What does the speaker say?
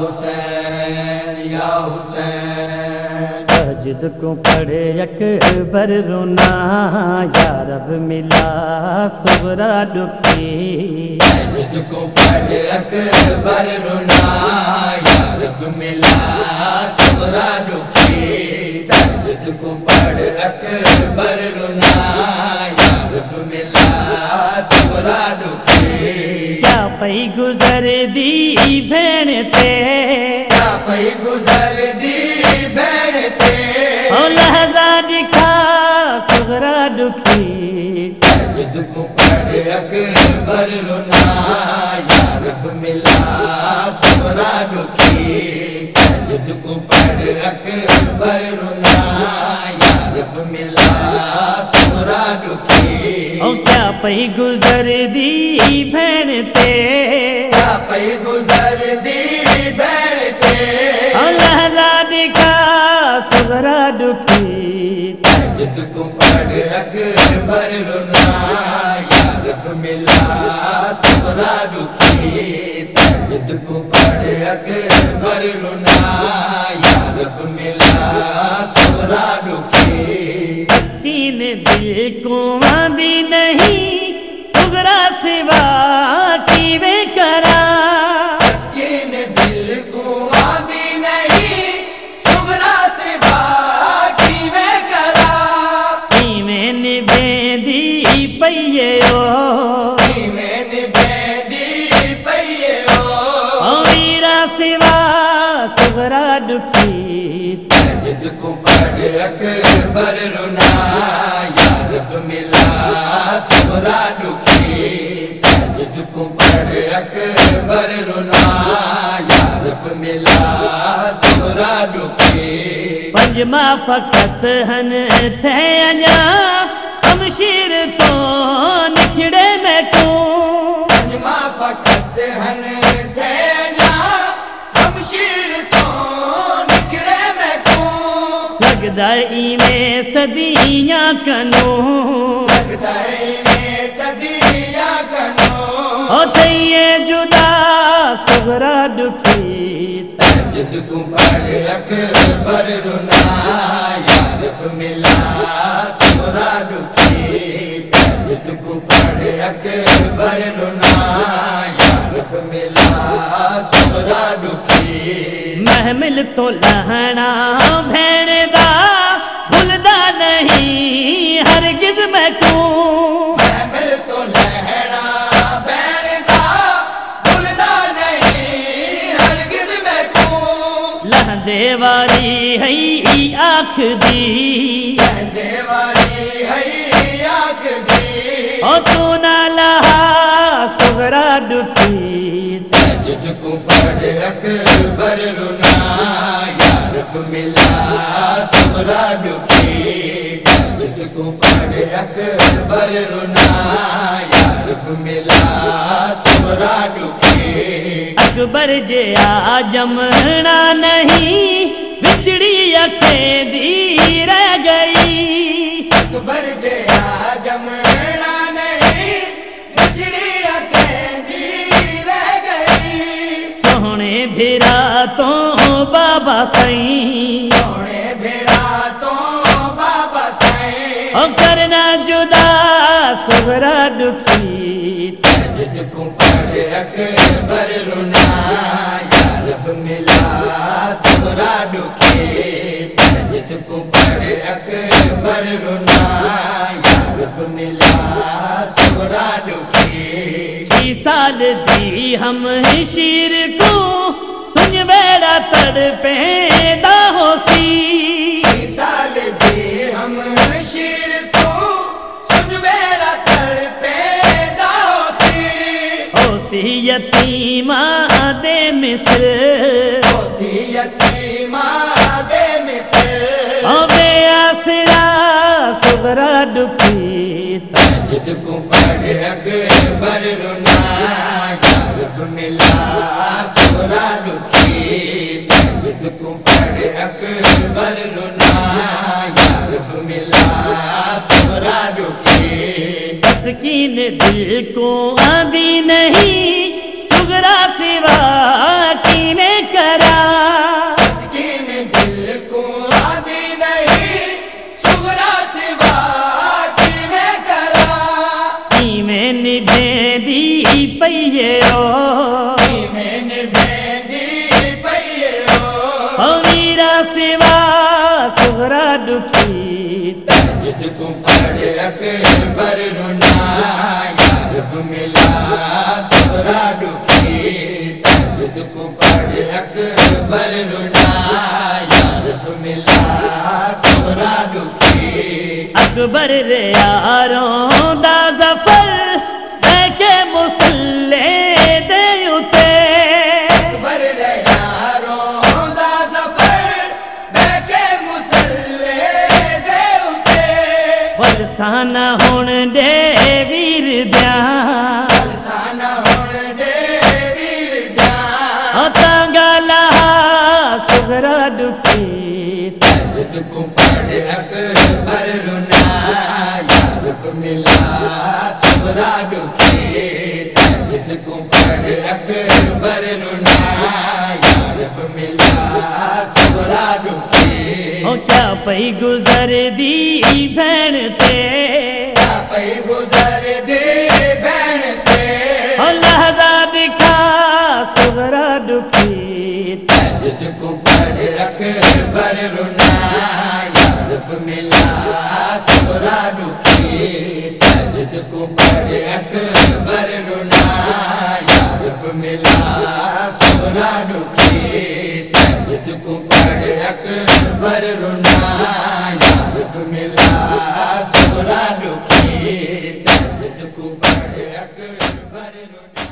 हुसैन या हुसैन। तहज्जुद को पढ़े अकबर रोना, या रब मिला सुगरा दुखी। तहज्जुद को पढ़े अकबर रोना, या रब मिला सुगरा दुखी। तहज्जुद को पढ़ अकबर रोना, या रब मिला सुगरा दुखी। क्या पई गुजर दी भेण ते, क्या पई गुजर दी भेण ते। ओ लहज़ा दिखा सुगरा दुखी। तहज्जुद को पढ़ अकबर रोना, या रब मिला सुगरा दुखी। तहज्जुद को पढ़ अकबर रोना, या रब मिला सुगरा दुखी। ओ क्या पई गुजर दी भेण ते, क्या पई गुजर दी भेण ते। ओ लहज़ा दिखा सुगरा दुखी। तहज्जुद को पढ़ अकबर रोना, या रब मिला सुगरा दुखी। तहज्जुद को पढ़ अकबर रोना, या रब मिला सुगरा दुखी। हस्तीन दिल को आंदी नहीं, सुगरा सिवा कीवे करा। मस्कीन दिल को आंदी नहीं, सुगरा सिवा कीवे करा। कीवे निभेंदी पईए ओ, कीवे निभेंदी पईए ओ। वीरा सिवा सुगरा दुखी। तहज्जुद को पढ़ अकबर रोना, या रब मिला सुगरा दुखी। तहज्जुद को पढ़ अकबर रोना, या रब मिला सुगरा दुखी। पंजमा फकत हन थे अञा, हमशीर तो निखड़े में तू। पंजमा फकत हन थे अञा, हमशीर तो निखरे में तू। लगदा इवें सदियां कनो, लगदा इवें सदियां कनो। ओ थइए जुदा सुगरा दुखी। तहज्जुद को पढ़ अकबर रोना, या रब मिला सुगरा दुखी। तहज्जुद को पढ़ अकबर रोना, या रब मिला सुगरा दुखी। महमिल तो लहना भेण दा, भुलदा नहीं हरगिज मैं तू। महमिल तो लहरा भेण दा, भुलदा नहीं हरगिज़ मैं तू। लहंदे वाली है आँख दी, लहंदे वाली है आँख दी। ओ तू ना लहा सुगरा दुखी। तहज्जुद को पढ़ अकबर रोना, या रब मिला सुगरा दुखी। तहज्जुद को पढ़ अकबर रोना, या रब मिला सुगरा दुखी। अकबर जे आजमना नहीं, बिछड़ी अखें दी रह गई। अकबर जे आजमना नहीं, बिछड़ी अखें दी रह गई। सोहने भिरा तो बाबा सई, सोने भेरा तो बाबा साईं। ओ करना जुदा सुगरा दुखी। तहज्जुद को पढ़ अकबर रोना, या रब मिला सुगरा दुखी। तहज्जुद को पढ़ अकबर रोना, या रब मिला सुगरा दुखी। 6 साल दी हम शीर को, सुन बेड़ा तड़पे दा होसी। 6 साल दी हम शीर को, सुन मेरा तड़पे दासी। होसी यतीमा दे मिस्र, होसी यतीमा दे मिस्र। ओ बेआसरा सुगरा दुखी। तहज्जुद को पढ़ अकबर रोना, या रब मिला सुगरा दुखी। तहज्जुद को पढ़ अकबर रोना, या रब मिला सुगरा दुखी। तस्कीन दिल को आंदी नहीं, सुगरा सिवा कीने करा। को आदि नहीं सुगरा सिवा में करा में निभेदी पैरो में निभेदी पैरो मीरा सिवा सुगरा दुखी तजिद को पढ़ अकबर रुना यार मिला सुगरा दुखी तजिद को पढ़ अकबर रुना यार मिला सुगरा दुखी अकबर रे यारों दा ज़फ़र के मुसल्ले दे उते अकबर रे यारों दा ज़फ़र के मुसल्ले दे उते वरसाना हुण दे वीर दिया फलसाना हुण दे वीर जा तांगाला सुगरा दुखी तजिद को पढ़ अकबर रुना यार मिला सुगरा दुखी तजिद को पढ़ अकबर रुना यार मिला सुगरा दुखी हो क्या पई गुजर दी भैन ते पई गुजर दे बैन ते हो लहदा दिखा सुगरा दुखी तजिद को पढ़ अकबर रुना यार मिला सुगरा दुखी तजिद को पढ़ अकबर रुना यार मिला सुगरा दुखी तजिद को पढ़ अकबर रुना यार मिला सुगरा दुखी तजिद को पढ़ अकबर रुना